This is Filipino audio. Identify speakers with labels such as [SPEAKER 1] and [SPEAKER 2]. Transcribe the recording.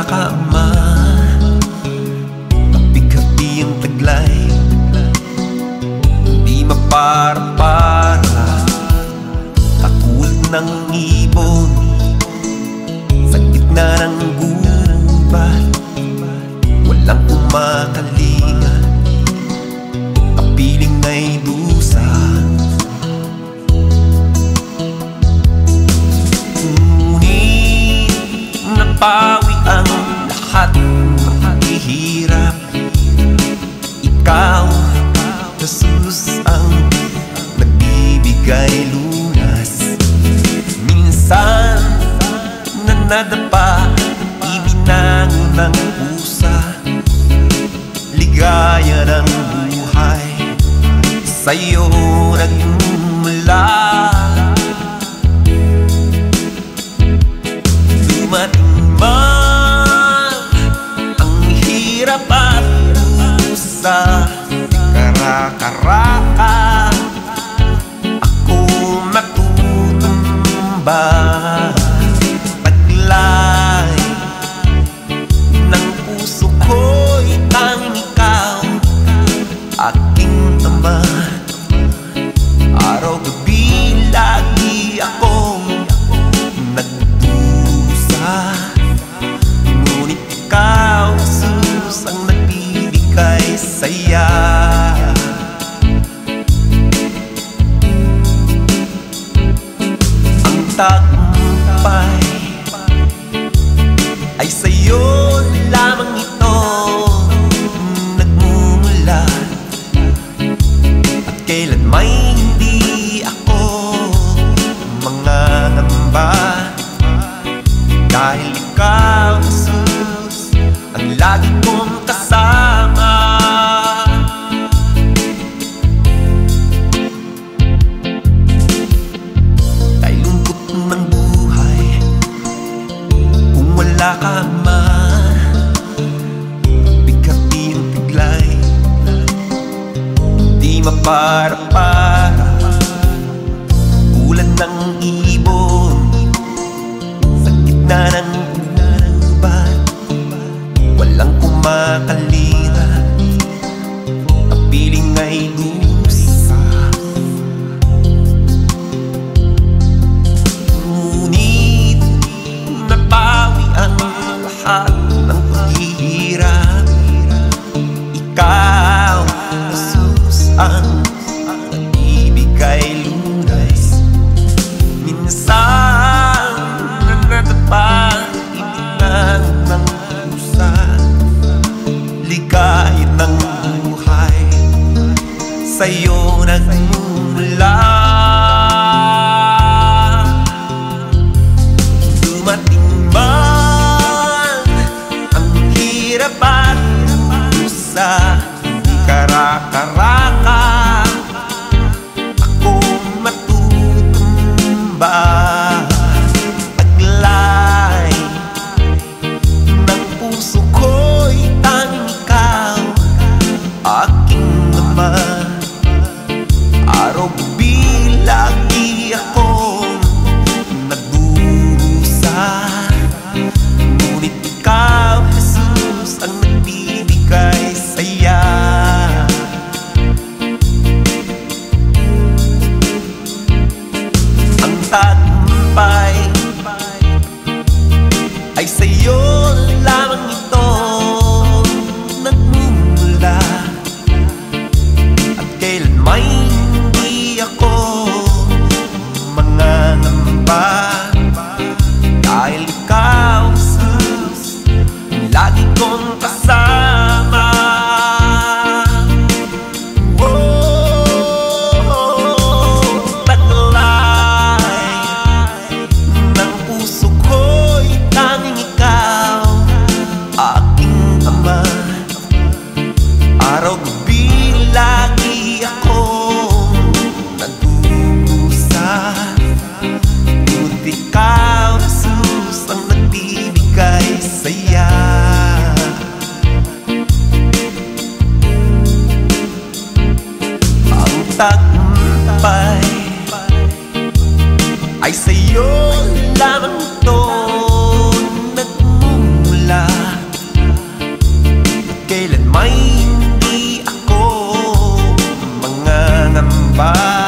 [SPEAKER 1] ka man, kapig-hapi ang taglay, di mapara-para, katulad ng ibon sa gitna ng gubat. Walang kumakalinga, kapiling ay dusa. Ngunit napawi ang lahat ng paghihirap. Ikaw, Jesus, ang nagbibigay lunas. Minsan na nadapa, ibinangon ng pusa, ligaya ng buhay sa'yo nagmula. Dumating man ang hirap at pusa, kara-karaka ako matutumba. Taglay ng puso ko'y tanging ikaw, aking ama. Araw-gabi lagi akong nagdusa, ngunit ikaw, Jesus, ang nagbibigay saya. Ang tagumpay ay sa'yo lamang ito nagmumula, at kailan may hindi ako mangangamba, dahil ikaw, Jesus, ang lagi kong kasama. Kay lungkot ng buhay, kung wala ka man, bigati ang tiglay, di mapara-para, ulan ng ibon sa gitna ng gubat. Walang kumakalinga, kapiling ay dusa. Ngunit napawi ang lahat ng paghihirap. Ikaw, Jesus, ang nagbibigay lunas. Minsan na nadapa, ibinangon ng pusa, ligaya ng buhay sa'yo nagmumula. Dumating man ang hirap at pusa, kara-karaka ako matutumba. Taglay ng puso ko'y tanging ikaw, aking ama. Araw-gabi lagi akong nagdurusa, ngunit ikaw, Jesus, ang nagbibigay saya. Ang tagumpay ay sa'yo lamang ito nagmumula, at kailan may hindi ako mangangamba, dahil ikaw, Jesus, ang lagi kong kasama. Taglay ng puso ko'y tanging ikaw, aking ama. Araw-gabi lagi akong nagdurusa, ngunit ikaw, Jesus, ang nagbibigay saya. Ang tagumpay ay sa'yo lamang ito nagmumula, sila at kailan may hindi ako mangangamba.